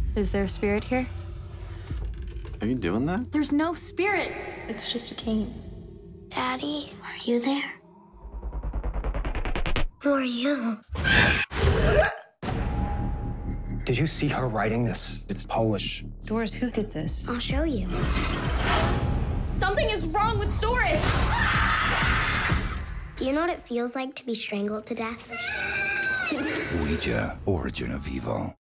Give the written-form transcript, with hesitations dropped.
Is there a spirit here? Are you doing that? There's no spirit. It's just a cane. Daddy, are you there? Who are you? Did you see her writing this? It's Polish. Doris, who did this? I'll show you. Something is wrong with Doris! Do you know what it feels like to be strangled to death? Ouija, Origin of Evil.